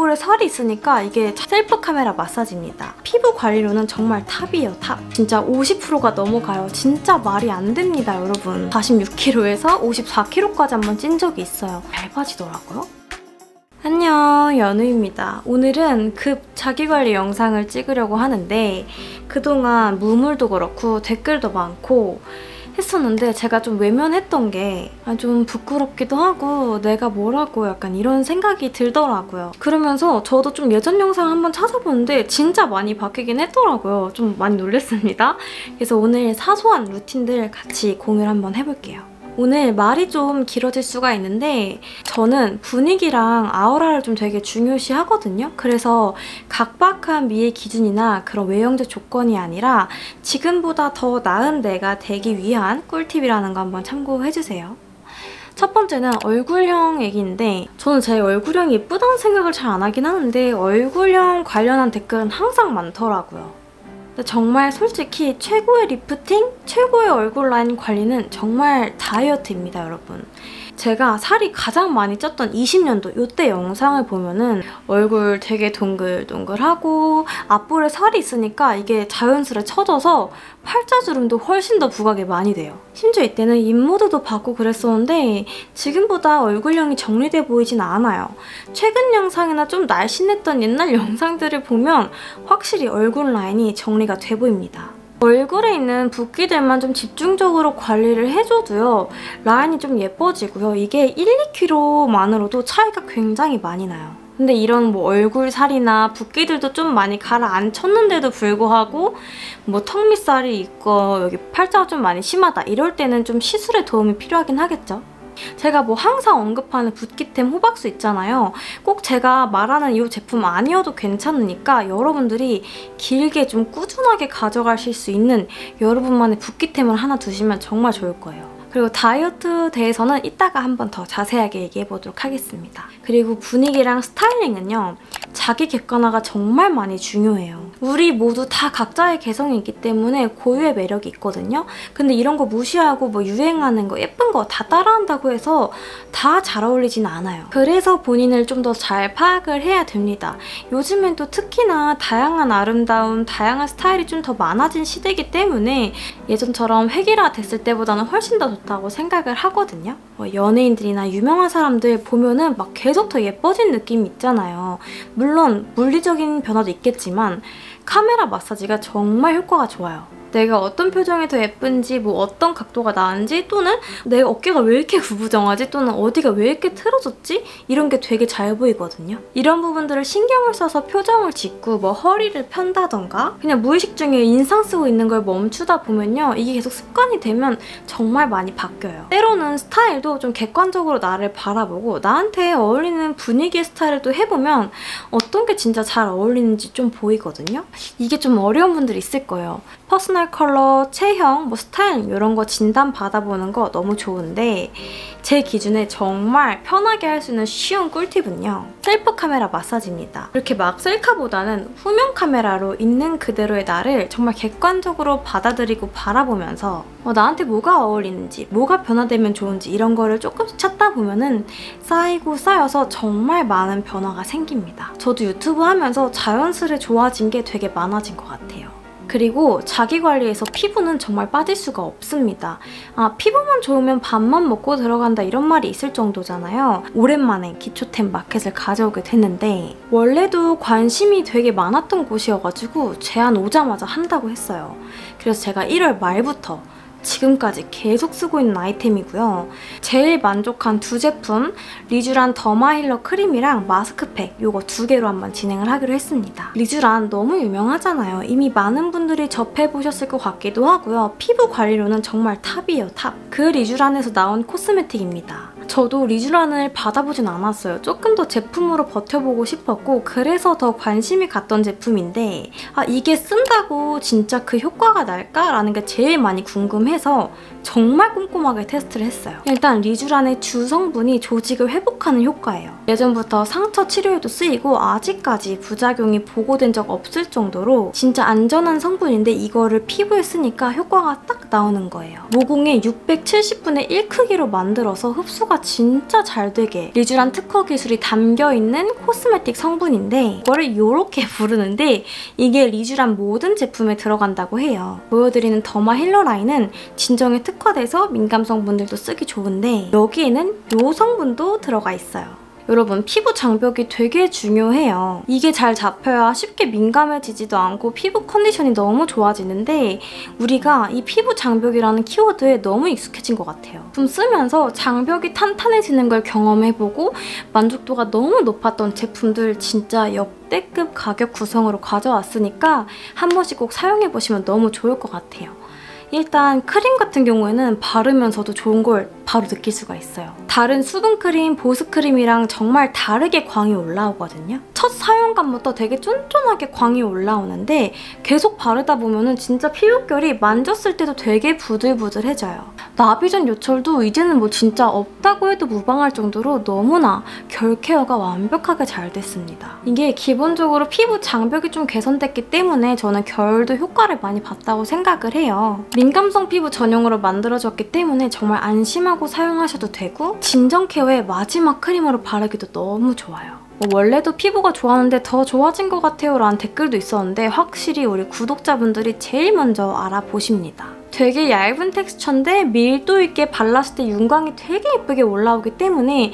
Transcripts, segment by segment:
얼굴에 살이 있으니까 이게 셀프 카메라 마사지입니다. 피부 관리로는 정말 탑이에요, 탑. 진짜 50%가 넘어가요. 진짜 말이 안 됩니다, 여러분. 46kg에서 54kg까지 한번 찐 적이 있어요. 잘 빠지더라고요. 안녕, 연우입니다. 오늘은 급 자기관리 영상을 찍으려고 하는데 그동안 무물도 그렇고 댓글도 많고 했었는데 제가 좀 외면했던 게 좀 부끄럽기도 하고 내가 뭐라고 약간 이런 생각이 들더라고요. 그러면서 저도 좀 예전 영상 한번 찾아보는데 진짜 많이 바뀌긴 했더라고요. 좀 많이 놀랐습니다. 그래서 오늘 사소한 루틴들 같이 공유를 한번 해볼게요. 오늘 말이 좀 길어질 수가 있는데 저는 분위기랑 아우라를 좀 되게 중요시 하거든요. 그래서 각박한 미의 기준이나 그런 외형적 조건이 아니라 지금보다 더 나은 내가 되기 위한 꿀팁이라는 거 한번 참고해주세요. 첫 번째는 얼굴형 얘기인데 저는 제 얼굴형이 예쁘다는 생각을 잘 안 하긴 하는데 얼굴형 관련한 댓글은 항상 많더라고요. 근데 정말 솔직히 최고의 리프팅, 최고의 얼굴 라인 관리는 정말 다이어트입니다, 여러분. 제가 살이 가장 많이 쪘던 20년도 이때 영상을 보면은 얼굴 되게 동글동글하고 앞볼에 살이 있으니까 이게 자연스레 처져서 팔자주름도 훨씬 더 부각이 많이 돼요. 심지어 이때는 입모드도 받고 그랬었는데 지금보다 얼굴형이 정리돼 보이진 않아요. 최근 영상이나 좀 날씬했던 옛날 영상들을 보면 확실히 얼굴 라인이 정리가 돼 보입니다. 얼굴에 있는 붓기들만 좀 집중적으로 관리를 해줘도요. 라인이 좀 예뻐지고요. 이게 1, 2kg만으로도 차이가 굉장히 많이 나요. 근데 이런 뭐 얼굴 살이나 붓기들도 좀 많이 가라앉혔는데도 불구하고 뭐 턱 밑살이 있고 여기 팔자가 좀 많이 심하다 이럴 때는 좀 시술의 도움이 필요하긴 하겠죠. 제가 뭐 항상 언급하는 붓기템 호박수 있잖아요. 꼭 제가 말하는 이 제품 아니어도 괜찮으니까 여러분들이 길게 좀 꾸준하게 가져가실 수 있는 여러분만의 붓기템을 하나 두시면 정말 좋을 거예요. 그리고 다이어트 대해서는 이따가 한번 더 자세하게 얘기해보도록 하겠습니다. 그리고 분위기랑 스타일링은요. 자기 객관화가 정말 많이 중요해요. 우리 모두 다 각자의 개성이 있기 때문에 고유의 매력이 있거든요. 근데 이런 거 무시하고 뭐 유행하는 거 예쁜 거 다 따라한다고 해서 다 잘 어울리진 않아요. 그래서 본인을 좀 더 잘 파악을 해야 됩니다. 요즘엔 또 특히나 다양한 아름다움, 다양한 스타일이 좀 더 많아진 시대이기 때문에 예전처럼 획일화 됐을 때보다는 훨씬 더 좋다고 생각을 하거든요. 연예인들이나 유명한 사람들 보면은 막 계속 더 예뻐진 느낌이 있잖아요. 물론 물리적인 변화도 있겠지만 카메라 마사지가 정말 효과가 좋아요. 내가 어떤 표정이 더 예쁜지, 뭐 어떤 각도가 나은지, 또는 내 어깨가 왜 이렇게 구부정하지, 또는 어디가 왜 이렇게 틀어졌지? 이런 게 되게 잘 보이거든요. 이런 부분들을 신경을 써서 표정을 짓고 뭐 허리를 편다던가 그냥 무의식 중에 인상 쓰고 있는 걸 멈추다 보면요. 이게 계속 습관이 되면 정말 많이 바뀌어요. 때로는 스타일도 좀 객관적으로 나를 바라보고 나한테 어울리는 분위기의 스타일을 또 해보면 어떤 게 진짜 잘 어울리는지 좀 보이거든요. 이게 좀 어려운 분들이 있을 거예요. 퍼스널 컬러, 체형, 뭐 스타일 이런 거 진단 받아보는 거 너무 좋은데 제 기준에 정말 편하게 할 수 있는 쉬운 꿀팁은요. 셀프 카메라 마사지입니다. 이렇게 막 셀카보다는 후면 카메라로 있는 그대로의 나를 정말 객관적으로 받아들이고 바라보면서 나한테 뭐가 어울리는지, 뭐가 변화되면 좋은지 이런 거를 조금씩 찾다 보면은 쌓이고 쌓여서 정말 많은 변화가 생깁니다. 저도 유튜브 하면서 자연스레 좋아진 게 되게 많아진 것 같아요. 그리고 자기 관리에서 피부는 정말 빠질 수가 없습니다. 피부만 좋으면 밥만 먹고 들어간다 이런 말이 있을 정도잖아요. 오랜만에 기초템 마켓을 가져오게 됐는데 원래도 관심이 되게 많았던 곳이어가지고 제안 오자마자 한다고 했어요. 그래서 제가 1월 말부터 지금까지 계속 쓰고 있는 아이템이고요. 제일 만족한 두 제품, 리쥬란 더마힐러 크림이랑 마스크팩 요거 두 개로 한번 진행을 하기로 했습니다. 리쥬란 너무 유명하잖아요. 이미 많은 분들이 접해보셨을 것 같기도 하고요. 피부 관리로는 정말 탑이에요, 탑. 그 리쥬란에서 나온 코스메틱입니다. 저도 리쥬란을 받아보진 않았어요. 조금 더 제품으로 버텨보고 싶었고 그래서 더 관심이 갔던 제품인데 이게 쓴다고 진짜 그 효과가 날까? 라는 게 제일 많이 궁금해서 정말 꼼꼼하게 테스트를 했어요. 일단 리쥬란의 주 성분이 조직을 회복하는 효과예요. 예전부터 상처 치료에도 쓰이고 아직까지 부작용이 보고된 적 없을 정도로 진짜 안전한 성분인데 이거를 피부에 쓰니까 효과가 딱 나오는 거예요. 모공의 670분의 1 크기로 만들어서 흡수가 진짜 잘 되게 리쥬란 특허 기술이 담겨있는 코스메틱 성분인데 이거를 이렇게 부르는데 이게 리쥬란 모든 제품에 들어간다고 해요. 보여드리는 더마 힐러 라인은 진정에 특화돼서 민감성 분들도 쓰기 좋은데 여기에는 이 성분도 들어가 있어요. 여러분, 피부 장벽이 되게 중요해요. 이게 잘 잡혀야 쉽게 민감해지지도 않고 피부 컨디션이 너무 좋아지는데 우리가 이 피부 장벽이라는 키워드에 너무 익숙해진 것 같아요. 좀 쓰면서 장벽이 탄탄해지는 걸 경험해보고 만족도가 너무 높았던 제품들 진짜 역대급 가격 구성으로 가져왔으니까 한 번씩 꼭 사용해보시면 너무 좋을 것 같아요. 일단 크림 같은 경우에는 바르면서도 좋은 걸 바로 느낄 수가 있어요. 다른 수분크림, 보습크림이랑 정말 다르게 광이 올라오거든요. 첫 사용감부터 되게 쫀쫀하게 광이 올라오는데 계속 바르다 보면은 진짜 피부결이 만졌을 때도 되게 부들부들해져요. 나비전 요철도 이제는 뭐 진짜 없다고 해도 무방할 정도로 너무나 결 케어가 완벽하게 잘 됐습니다. 이게 기본적으로 피부 장벽이 좀 개선됐기 때문에 저는 결도 효과를 많이 봤다고 생각을 해요. 민감성 피부 전용으로 만들어졌기 때문에 정말 안심하고 사용하셔도 되고 진정 케어의 마지막 크림으로 바르기도 너무 좋아요. 원래도 피부가 좋았는데 더 좋아진 것 같아요 라는 댓글도 있었는데 확실히 우리 구독자분들이 제일 먼저 알아보십니다. 되게 얇은 텍스처인데 밀도 있게 발랐을 때 윤광이 되게 예쁘게 올라오기 때문에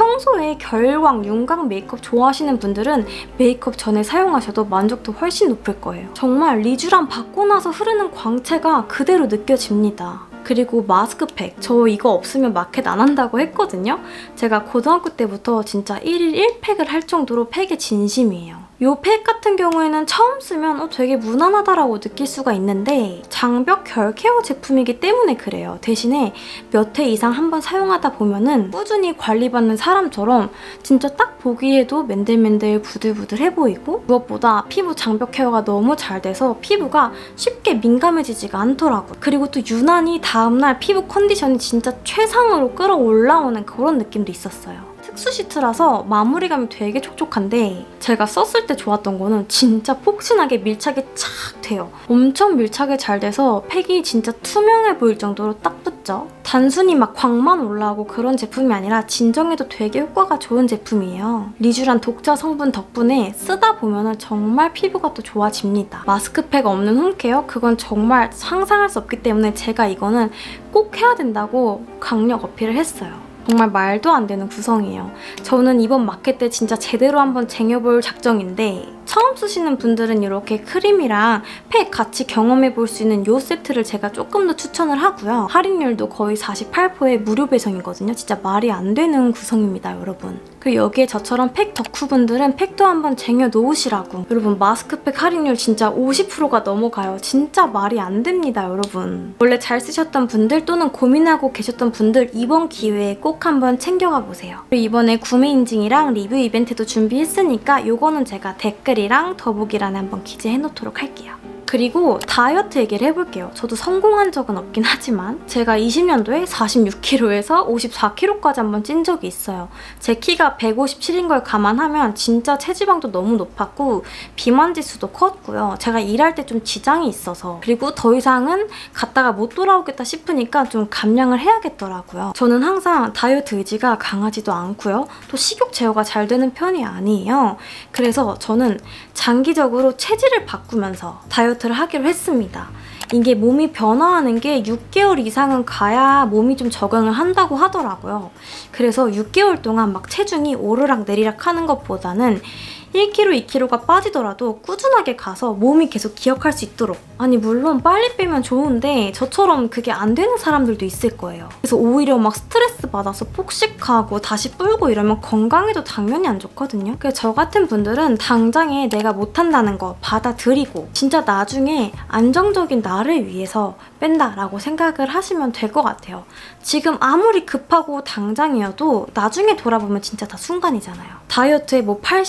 평소에 결광, 윤광 메이크업 좋아하시는 분들은 메이크업 전에 사용하셔도 만족도 훨씬 높을 거예요. 정말 리쥬란 받고 나서 흐르는 광채가 그대로 느껴집니다. 그리고 마스크팩, 저 이거 없으면 마켓 안 한다고 했거든요. 제가 고등학교 때부터 진짜 1일 1팩을 할 정도로 팩에 진심이에요. 이 팩 같은 경우에는 처음 쓰면 되게 무난하다라고 느낄 수가 있는데 장벽 결 케어 제품이기 때문에 그래요. 대신에 몇 회 이상 한번 사용하다 보면은 꾸준히 관리받는 사람처럼 진짜 딱 보기에도 맨들맨들 부들부들해 보이고 무엇보다 피부 장벽 케어가 너무 잘 돼서 피부가 쉽게 민감해지지가 않더라고요. 그리고 또 유난히 다음날 피부 컨디션이 진짜 최상으로 끌어올라오는 그런 느낌도 있었어요. 특수 시트라서 마무리감이 되게 촉촉한데 제가 썼을 때 좋았던 거는 진짜 폭신하게 밀착이 착 돼요. 엄청 밀착이 잘 돼서 팩이 진짜 투명해 보일 정도로 딱 붙죠. 단순히 막 광만 올라오고 그런 제품이 아니라 진정에도 되게 효과가 좋은 제품이에요. 리쥬란 독자 성분 덕분에 쓰다 보면 정말 피부가 또 좋아집니다. 마스크팩 없는 홈케어? 그건 정말 상상할 수 없기 때문에 제가 이거는 꼭 해야 된다고 강력 어필을 했어요. 정말 말도 안 되는 구성이에요. 저는 이번 마켓 때 진짜 제대로 한번 쟁여볼 작정인데 처음 쓰시는 분들은 이렇게 크림이랑 팩 같이 경험해볼 수 있는 이 세트를 제가 조금 더 추천을 하고요. 할인율도 거의 48%의 무료 배송이거든요. 진짜 말이 안 되는 구성입니다, 여러분. 그리고 여기에 저처럼 팩 덕후분들은 팩도 한번 쟁여놓으시라고. 여러분, 마스크팩 할인율 진짜 50%가 넘어가요. 진짜 말이 안 됩니다, 여러분. 원래 잘 쓰셨던 분들 또는 고민하고 계셨던 분들 이번 기회에 꼭 한번 챙겨가 보세요. 그리고 이번에 구매 인증이랑 리뷰 이벤트도 준비했으니까 요거는 제가 댓글이랑 더보기란에 한번 기재해놓도록 할게요. 그리고 다이어트 얘기를 해볼게요. 저도 성공한 적은 없긴 하지만 제가 20년도에 46kg에서 54kg까지 한번 찐 적이 있어요. 제 키가 157인 걸 감안하면 진짜 체지방도 너무 높았고 비만 지수도 컸고요. 제가 일할 때 좀 지장이 있어서 그리고 더 이상은 갔다가 못 돌아오겠다 싶으니까 좀 감량을 해야겠더라고요. 저는 항상 다이어트 의지가 강하지도 않고요. 또 식욕 제어가 잘 되는 편이 아니에요. 그래서 저는 장기적으로 체질을 바꾸면서 다이어트를 하기로 했습니다. 이게 몸이 변화하는 게 6개월 이상은 가야 몸이 좀 적응을 한다고 하더라고요. 그래서 6개월 동안 막 체중이 오르락 내리락 하는 것보다는 1kg, 2kg가 빠지더라도 꾸준하게 가서 몸이 계속 기억할 수 있도록. 아니 물론 빨리 빼면 좋은데 저처럼 그게 안 되는 사람들도 있을 거예요. 그래서 오히려 막 스트레스 받아서 폭식하고 다시 불고 이러면 건강에도 당연히 안 좋거든요. 그래서 저 같은 분들은 당장에 내가 못한다는 거 받아들이고 진짜 나중에 안정적인 나를 위해서 뺀다라고 생각을 하시면 될 것 같아요. 지금 아무리 급하고 당장이어도 나중에 돌아보면 진짜 다 순간이잖아요. 다이어트의 뭐 80%가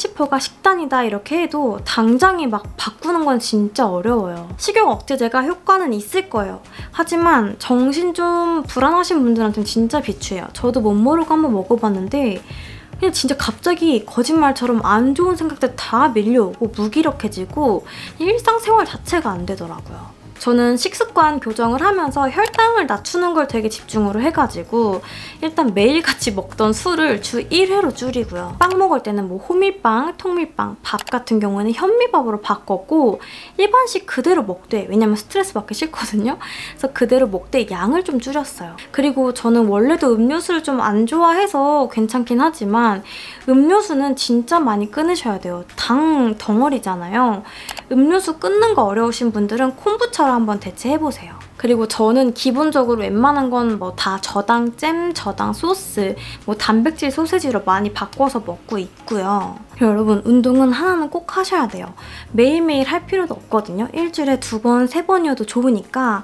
식단이다 이렇게 해도 당장에 막 바꾸는 건 진짜 어려워요. 식욕 억제제가 효과는 있을 거예요. 하지만 정신 좀 불안하신 분들한테는 진짜 비추해요. 저도 못 모르고 한번 먹어봤는데 그냥 진짜 갑자기 거짓말처럼 안 좋은 생각들 다 밀려오고 무기력해지고 일상생활 자체가 안 되더라고요. 저는 식습관 교정을 하면서 혈당을 낮추는 걸 되게 집중으로 해가지고 일단 매일같이 먹던 술을 주 1회로 줄이고요. 빵 먹을 때는 뭐 호밀빵, 통밀빵, 밥 같은 경우는 현미밥으로 바꿨고 일반식 그대로 먹되, 왜냐면 스트레스 받기 싫거든요. 그래서 그대로 먹되 양을 좀 줄였어요. 그리고 저는 원래도 음료수를 좀 안 좋아해서 괜찮긴 하지만 음료수는 진짜 많이 끊으셔야 돼요. 당 덩어리잖아요. 음료수 끊는 거 어려우신 분들은 콤부차로 한번 대체해보세요. 그리고 저는 기본적으로 웬만한 건 뭐 다 저당 잼, 저당 소스, 뭐 단백질 소세지로 많이 바꿔서 먹고 있고요. 여러분, 운동은 하나는 꼭 하셔야 돼요. 매일매일 할 필요도 없거든요. 일주일에 2번, 3번이어도 좋으니까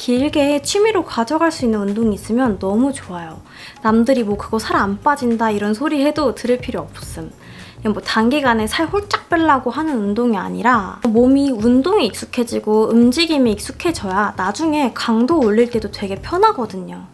길게 취미로 가져갈 수 있는 운동이 있으면 너무 좋아요. 남들이 뭐 그거 살 안 빠진다 이런 소리 해도 들을 필요 없음. 뭐 단기간에 살 홀짝 빼려고 하는 운동이 아니라 몸이 운동에 익숙해지고 움직임에 익숙해져야 나중에 강도 올릴 때도 되게 편하거든요.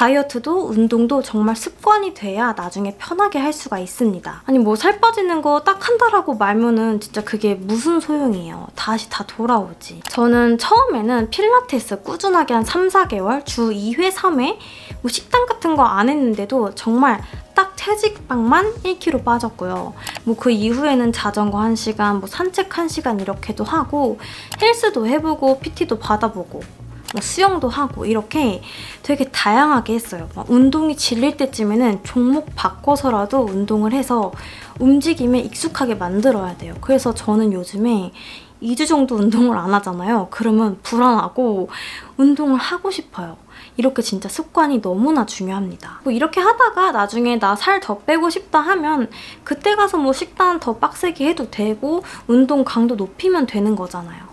다이어트도 운동도 정말 습관이 돼야 나중에 편하게 할 수가 있습니다. 아니 뭐 살 빠지는 거 딱 한 달 하고 말면은 진짜 그게 무슨 소용이에요. 다시 다 돌아오지. 저는 처음에는 필라테스 꾸준하게 한 3, 4개월 주 2회, 3회 뭐 식단 같은 거 안 했는데도 정말 딱 체지방만 1kg 빠졌고요. 뭐 그 이후에는 자전거 1시간, 뭐 산책 1시간 이렇게도 하고 헬스도 해보고 PT도 받아보고 뭐 수영도 하고 이렇게 되게 다양하게 했어요. 막 운동이 질릴 때쯤에는 종목 바꿔서라도 운동을 해서 움직임에 익숙하게 만들어야 돼요. 그래서 저는 요즘에 2주 정도 운동을 안 하잖아요. 그러면 불안하고 운동을 하고 싶어요. 이렇게 진짜 습관이 너무나 중요합니다. 뭐 이렇게 하다가 나중에 나 살 더 빼고 싶다 하면 그때 가서 뭐 식단 더 빡세게 해도 되고 운동 강도 높이면 되는 거잖아요.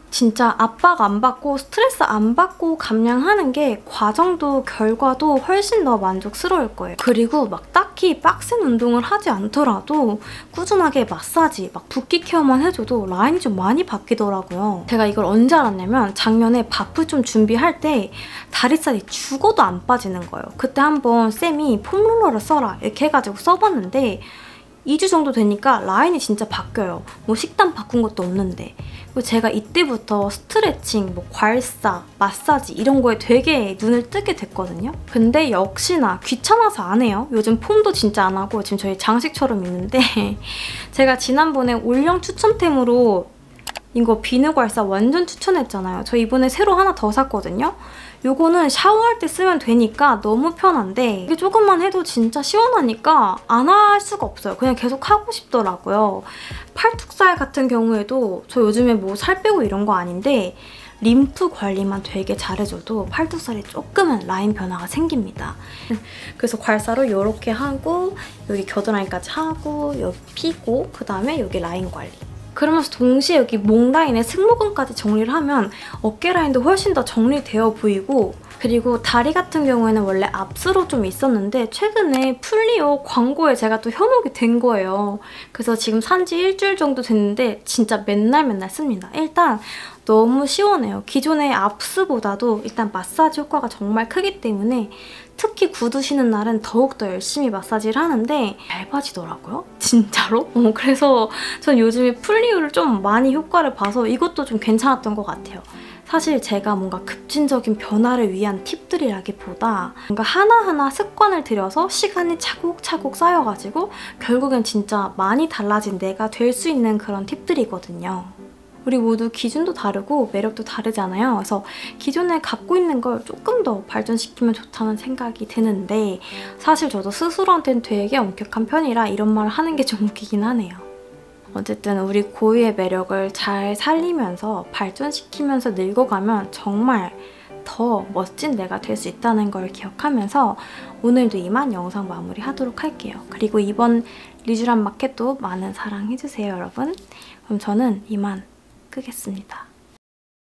진짜 압박 안 받고 스트레스 안 받고 감량하는 게 과정도 결과도 훨씬 더 만족스러울 거예요. 그리고 막 딱히 빡센 운동을 하지 않더라도 꾸준하게 마사지, 막 붓기 케어만 해줘도 라인이 좀 많이 바뀌더라고요. 제가 이걸 언제 알았냐면 작년에 바프 좀 준비할 때 다리살이 죽어도 안 빠지는 거예요. 그때 한번 쌤이 폼롤러를 써라 이렇게 해가지고 써봤는데 2주 정도 되니까 라인이 진짜 바뀌어요. 뭐 식단 바꾼 것도 없는데. 그리고 제가 이때부터 스트레칭, 뭐 괄사, 마사지 이런 거에 되게 눈을 뜨게 됐거든요. 근데 역시나 귀찮아서 안 해요. 요즘 폼도 진짜 안 하고 지금 저희 장식처럼 있는데 제가 지난번에 올영 추천템으로 이거 비누 괄사 완전 추천했잖아요. 저 이번에 새로 하나 더 샀거든요. 요거는 샤워할 때 쓰면 되니까 너무 편한데 이게 조금만 해도 진짜 시원하니까 안 할 수가 없어요. 그냥 계속 하고 싶더라고요. 팔뚝살 같은 경우에도 저 요즘에 뭐 살 빼고 이런 거 아닌데 림프 관리만 되게 잘해줘도 팔뚝살이 조금은 라인 변화가 생깁니다. 그래서 괄사로 이렇게 하고 여기 겨드랑이까지 하고 여기 피고 그 다음에 여기 라인 관리. 그러면서 동시에 여기 목 라인에 승모근까지 정리를 하면 어깨 라인도 훨씬 더 정리되어 보이고 그리고 다리 같은 경우에는 원래 앞으로 좀 있었는데 최근에 풀리오 광고에 제가 또 현혹이 된 거예요. 그래서 지금 산지 일주일 정도 됐는데 진짜 맨날 씁니다. 일단 너무 시원해요. 기존의 압스보다도 일단 마사지 효과가 정말 크기 때문에 특히 구두 신은 날은 더욱더 열심히 마사지를 하는데 얇아지더라고요. 진짜로? 그래서 전 요즘에 풀리오를 좀 많이 효과를 봐서 이것도 좀 괜찮았던 것 같아요. 사실 제가 뭔가 급진적인 변화를 위한 팁들이라기보다 뭔가 하나하나 습관을 들여서 시간이 차곡차곡 쌓여가지고 결국엔 진짜 많이 달라진 내가 될 수 있는 그런 팁들이거든요. 우리 모두 기준도 다르고 매력도 다르잖아요. 그래서 기존에 갖고 있는 걸 조금 더 발전시키면 좋다는 생각이 드는데 사실 저도 스스로한테는 되게 엄격한 편이라 이런 말을 하는 게 좀 웃기긴 하네요. 어쨌든 우리 고유의 매력을 잘 살리면서 발전시키면서 늙어가면 정말 더 멋진 내가 될 수 있다는 걸 기억하면서 오늘도 이만 영상 마무리하도록 할게요. 그리고 이번 리쥬란 마켓도 많은 사랑해주세요, 여러분. 그럼 저는 이만 끄겠습니다.